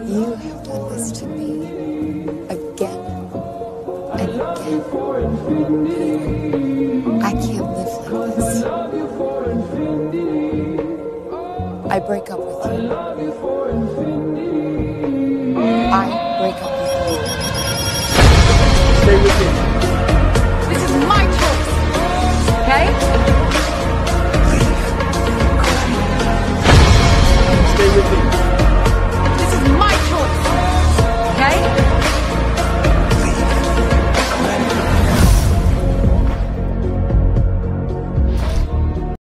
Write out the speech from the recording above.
You have done this to me again and again. I can't live like this. I break up with you. I break up with you. Stay with me.